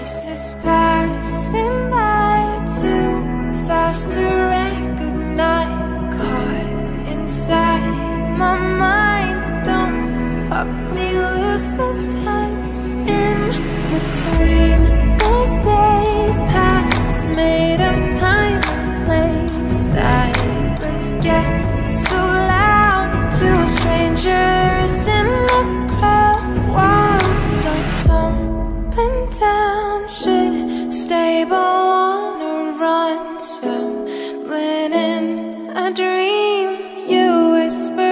Voices passing by too fast to recognize. Caught inside my mind, don't pop me loose this time. In between the space paths made of time and place, silence gets so loud to strangers in the crowd. Walls are tumbling down, should stay but wanna run. Stumbling in a dream, you whisper